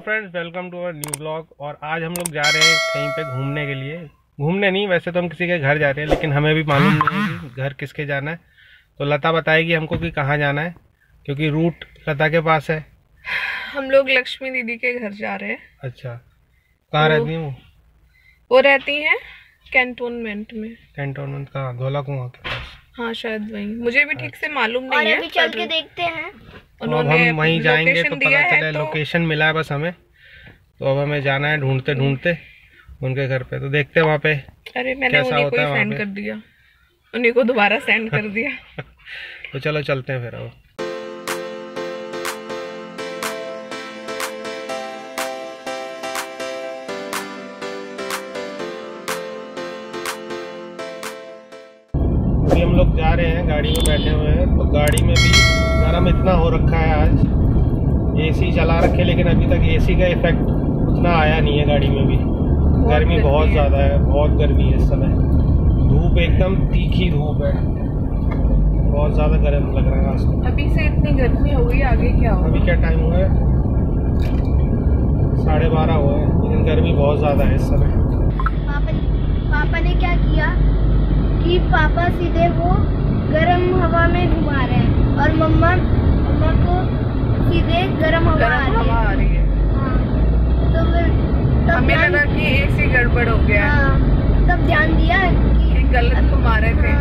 Friends, welcome to our new blog. और आज हम लोग जा रहे हैं कहीं पे घूमने के लिए। घूमने नहीं, वैसे तो हम किसी के घर जा रहे हैं, लेकिन हमें भी मालूम नहीं है कि घर किसके जाना है। तो लता बताएगी हमको कि कहाँ जाना है, क्योंकि रूट लता के पास है। हम लोग लक्ष्मी दीदी के घर जा रहे हैं। अच्छा, कहाँ रहती है वो रहती हैं कैंटोनमेंट में। कैंटोनमेंट कहाँ? धोला कुआं के पास। हाँ शायद वहीं, मुझे भी ठीक से मालूम नहीं है। अभी चल के देखते हैं। तो अब हम वहीं जाएंगे तो पता चले। लोकेशन मिला है बस हमें, तो अब हमें जाना है ढूंढते ढूंढते उनके घर पे। तो देखते हैं वहाँ पे। अरे मैंने उन्हीं को ही सेंड कर दिया, उन्हीं को दोबारा सेंड कर दिया। तो चलो चलते हैं फिर। अब हम लोग जा रहे हैं, गाड़ी में बैठे हुए हैं। तो गाड़ी में भी गरम इतना हो रखा है, आज एसी चला रखे, लेकिन अभी तक एसी का इफेक्ट उतना आया नहीं है गाड़ी में भी। गर्मी बहुत ज़्यादा है, बहुत गर्मी है इस समय। धूप एकदम तीखी धूप है, बहुत ज़्यादा गर्म लग रहा है आज तो। अभी से इतनी गर्मी हो गई, आगे क्या होगा? अभी क्या टाइम हुआ है? 12:30 हुआ है, लेकिन गर्मी बहुत ज़्यादा है इस समय। पापा ने क्या किया कि पापा सीधे वो गर्म हवा में घुमा रहे हैं और मम्मा को सीधे गर्म हवा आ रही है। हाँ, तो फिर हमें लगा कि एसी गड़बड़ हो गया। हाँ, तब ध्यान दिया कि गलत घुमा रहे थे।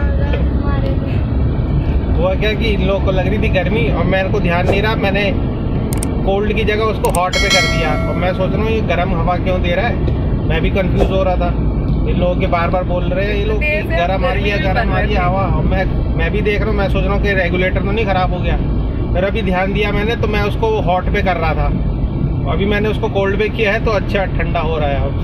हुआ क्या कि इन लोगों को लग रही थी गर्मी, और मेरे को ध्यान नहीं रहा, मैंने कोल्ड की जगह उसको हॉट पे कर दिया। और मैं सोच रहा हूँ ये गर्म हवा क्यों दे रहा है, मैं भी कंफ्यूज हो रहा था। इन लोगों के बार बार बोल रहे हैं ये लोग कि गर्म आ रही है, गर्म आ रही है हवा। और मैं भी देख रहा हूँ, मैं सोच रहा हूँ कि रेगुलेटर तो नहीं खराब हो गया। फिर अभी ध्यान दिया मैंने, तो मैं उसको हॉट पे कर रहा था। अभी मैंने उसको कोल्ड पे किया है, तो अच्छा ठंडा हो रहा है अब।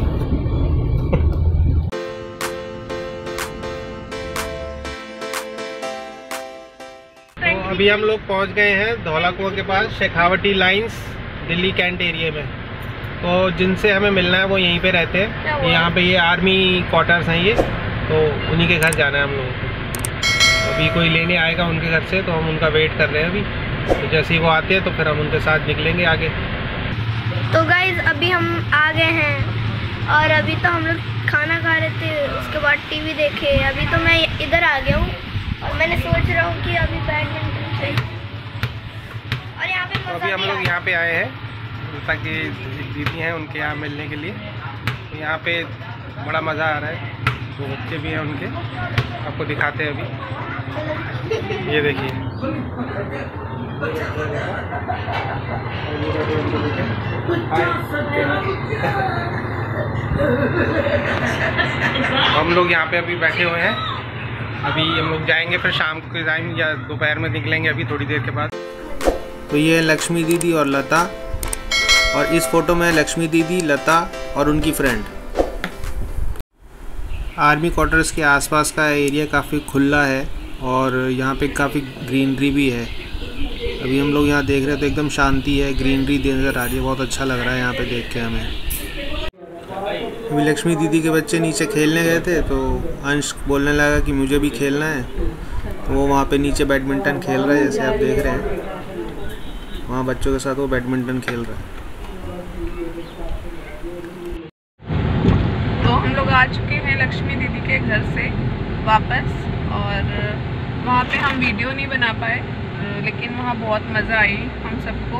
तो अभी हम लोग पहुंच गए हैं धौला कुआं के पास, Shekhawati lines, Delhi cantt area में। तो जिनसे हमें मिलना है वो यहीं पे रहते हैं। यहाँ पे ये आर्मी क्वार्टर्स हैं ये, तो उन्हीं के घर जाना है हम लोगों को। अभी कोई लेने आएगा उनके घर से, तो हम उनका वेट कर रहे हैं अभी। तो जैसे ही वो आते हैं तो फिर हम उनके साथ निकलेंगे आगे। तो गाइज अभी हम आ गए हैं, और अभी तो हम लोग खाना खा रहे थे, उसके बाद टीवी देखे। अभी तो मैं इधर आ गया हूँ, और मैंने सोच रहा हूँ कि अभी बैडमिंटन खेल। और यहाँ पे तो अभी हम लोग यहाँ पे आए हैं ताकि दीदी हैं उनके यहाँ मिलने के लिए। तो यहाँ पे बड़ा मज़ा आ रहा है, जो बच्चे भी हैं उनके, आपको दिखाते हैं अभी। ये देखिए, हम लोग यहाँ पे अभी बैठे हुए हैं। अभी हम लोग जाएंगे फिर शाम के टाइम या दोपहर में निकलेंगे अभी थोड़ी देर के बाद। तो ये है लक्ष्मी दीदी और लता, और इस फोटो में लक्ष्मी दीदी, लता और उनकी फ्रेंड। आर्मी क्वार्टर्स के आसपास का एरिया काफ़ी खुला है, और यहाँ पे काफ़ी ग्रीनरी भी है। अभी हम लोग यहाँ देख रहे हैं तो एकदम शांति है, ग्रीनरी नज़र आ रही है, बहुत अच्छा लग रहा है यहाँ पे देख के हमें। अभी लक्ष्मी दीदी के बच्चे नीचे खेलने गए थे, तो अंश बोलने लगा कि मुझे भी खेलना है। तो वो वहाँ पे नीचे बैडमिंटन खेल रहा है, जैसे आप देख रहे हैं वहाँ बच्चों के साथ वो बैडमिंटन खेल रहा है। तो हम लोग आ चुके हैं लक्ष्मी दीदी के घर से वापस, और वहाँ पे हम वीडियो नहीं बना पाए, लेकिन वहाँ बहुत मज़ा आई हम सबको।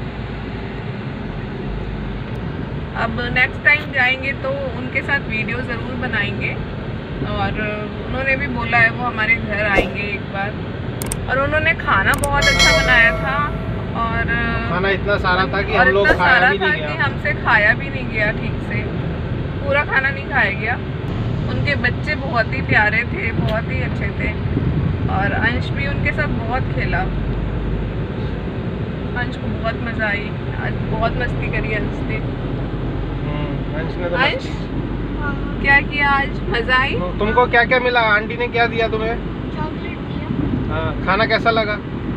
अब नेक्स्ट टाइम जाएंगे तो उनके साथ वीडियो ज़रूर बनाएंगे, और उन्होंने भी बोला है वो हमारे घर आएंगे एक बार। और उन्होंने खाना बहुत अच्छा बनाया था, और खाना इतना सारा था कि हम लोग खाया भी नहीं गया। हमसे खाया भी नहीं गया ठीक से, पूरा खाना नहीं खाया गया। उनके बच्चे बहुत ही प्यारे थे, बहुत ही अच्छे थे, और अंश भी उनके साथ बहुत खेला। अंश को बहुत मज़ा आई, आज बहुत मस्ती करी अंश ने। अंश क्या किया आज? मज़ा आई? तुमको क्या क्या मिला? आंटी ने क्या दिया तुम्हें? चॉकलेट दिया। हाँ, खाना कैसा लगा?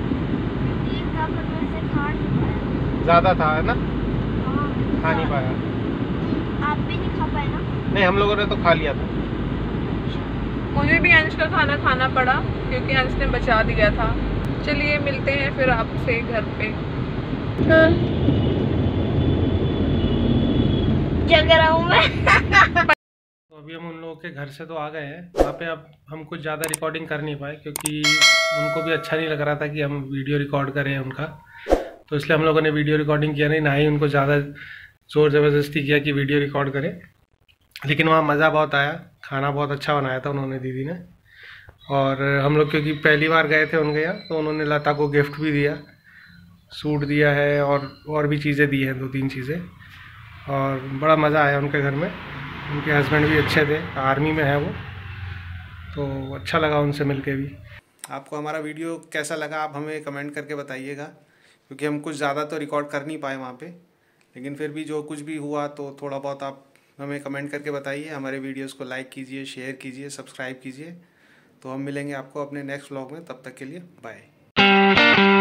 ज़्यादा था है ना? खा नहीं पाया। आप भी नहीं खा पाए ना? नहीं, हम लोगों ने तो खा लिया था। मुझे भी अंश का खाना खाना पड़ा, क्योंकि अंश ने बचा दिया था। चलिए मिलते हैं फिर आपसे घर पे। जग रहा हूँ मैं। तो अभी हम उन लोगों के घर से तो आ गए हैं, वहाँ पे अब हम कुछ ज़्यादा रिकॉर्डिंग कर नहीं पाए क्योंकि उनको भी अच्छा नहीं लग रहा था कि हम वीडियो रिकॉर्ड करें उनका, तो इसलिए हम लोगों ने वीडियो रिकॉर्डिंग किया नहीं, ना ही उनको ज़्यादा ज़ोर ज़बरदस्ती किया कि वीडियो रिकॉर्ड करें। लेकिन वहाँ मज़ा बहुत आया, खाना बहुत अच्छा बनाया था उन्होंने, दीदी ने। और हम लोग क्योंकि पहली बार गए थे उनके यहाँ, तो उन्होंने लता को गिफ्ट भी दिया, सूट दिया है और भी चीज़ें दी हैं, 2-3 चीज़ें। और बड़ा मज़ा आया उनके घर में। उनके हस्बैंड भी अच्छे थे, आर्मी में है वो, तो अच्छा लगा उनसे मिलके भी। आपको हमारा वीडियो कैसा लगा आप हमें कमेंट करके बताइएगा, क्योंकि हम कुछ ज़्यादा तो रिकॉर्ड कर नहीं पाए वहाँ पे, लेकिन फिर भी जो कुछ भी हुआ तो थोड़ा बहुत आप हमें कमेंट करके बताइए। हमारे वीडियोस को लाइक कीजिए, शेयर कीजिए, सब्सक्राइब कीजिए। तो हम मिलेंगे आपको अपने नेक्स्ट व्लॉग में, तब तक के लिए बाय।